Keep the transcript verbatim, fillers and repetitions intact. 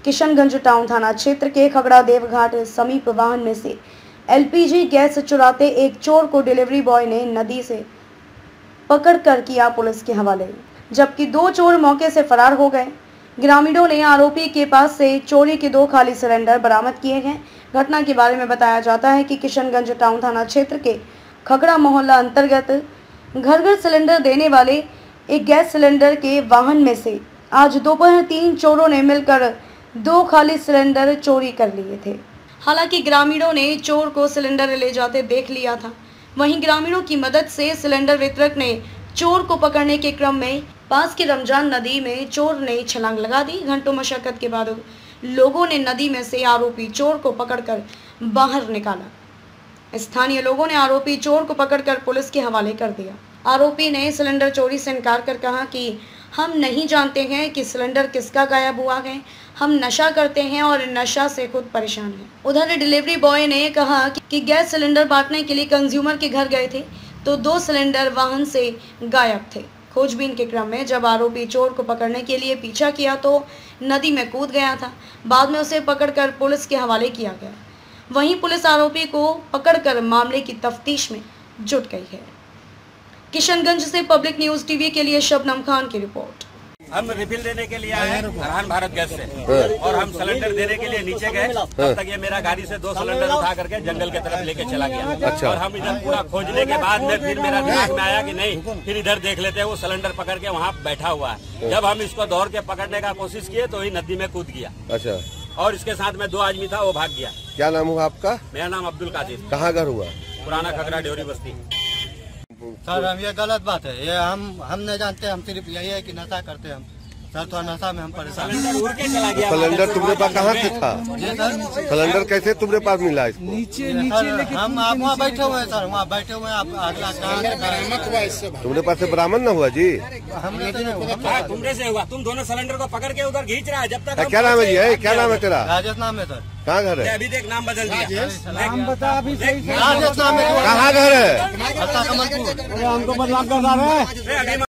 Kishanganj town थाना क्षेत्र के खगड़ा देवघाट समीप वाहन में से एलपीजी गैस चुराते एक चोर को डिलीवरी बॉय ने नदी से पकड़कर किया पुलिस के हवाले, जबकि दो चोर मौके से फरार हो गए। ग्रामीणों ने आरोपी के पास से चोरी के दो खाली सिलेंडर बरामद किए हैं। घटना के बारे में बताया जाता है कि किशनगंज टाउन थाना क्षेत्र के खगड़ा मोहल्ला अंतर्गत घर घर सिलेंडर देने वाले एक गैस सिलेंडर के वाहन में से आज दोपहर तीन चोरों ने मिलकर दो खाली सिलेंडर चोरी कर लिए थे। हालांकि ग्रामीणों ने चोर को सिलेंडर ले जाते देख लिया था। वहीं ग्रामीणों की मदद से सिलेंडर वितरक ने चोर को पकड़ने के क्रम में पास की रमजान नदी में चोर ने छलांग लगा दी। घंटों मशक्कत के बाद लोगों ने नदी में से आरोपी चोर को पकड़कर बाहर निकाला। स्थानीय लोगों ने आरोपी चोर को पकड़कर पुलिस के हवाले कर दिया। आरोपी ने सिलेंडर चोरी से इनकार कर कहा कि हम नहीं जानते हैं कि सिलेंडर किसका गायब हुआ है, हम नशा करते हैं और नशा से खुद परेशान हैं। उधर डिलीवरी बॉय ने कहा कि गैस सिलेंडर बांटने के लिए कंज्यूमर के घर गए थे तो दो सिलेंडर वाहन से गायब थे। खोजबीन के क्रम में जब आरोपी चोर को पकड़ने के लिए पीछा किया तो नदी में कूद गया था। बाद में उसे पकड़कर पुलिस के हवाले किया गया। वहीं पुलिस आरोपी को पकड़कर मामले की तफ्तीश में जुट गई है। किशनगंज से पब्लिक न्यूज टीवी के लिए शबनम खान की रिपोर्ट। हम रिफिल देने के लिए आए हैं फरहान भारत गैस से और हम सिलेंडर देने के लिए नीचे गए, तब तक ये मेरा गाड़ी से दो सिलेंडर उठा करके जंगल की तरफ लेके चला गया। अच्छा। और हम इधर पूरा खोजने के बाद में फिर मेरा दिमाग में आया कि नहीं, फिर इधर देख लेते हैं। वो सिलेंडर पकड़ के वहाँ बैठा हुआ है। जब हम इसको दौड़ के पकड़ने का कोशिश किए तो ही नदी में कूद गया। अच्छा। और इसके साथ में दो आदमी था, वो भाग गया। क्या नाम हुआ आपका? मेरा नाम अब्दुल कादिर। कहाँ घर हुआ? पुराना खगड़ा ड्योरी बस्ती। सर हम ये गलत बात है, ये हम हम नहीं जानते। हम सिर्फ यही है कि नशा करते हैं हम। सर थोड़ा नशा में हम परेशान। सिलेंडर तुम्हारे पास कहाँ से था? सिलेंडर कैसे तुम्हारे पास मिला इसको? नीचे नीचे हम आप वहाँ बैठे हुए हैं सर, वहाँ बैठे हुए हैं। आप अगला बरामद हुआ इससे? तुम्हारे पास से बरामद न हुआ जी? हमने तुमने से हुआ। तुम दोनों सिलेंडर को पकड़ के उधर खींच रहा है। जब तक क्या नाम है जी? क्या नाम है तेरा? राजेश नाम है सर। कहाँ घर है? अभी देख नाम बदल दिया। नाम बता अभी सही। राजेश नाम है। कहाँ घर है? कमलपुर। हमको बदनाम कर रहा है।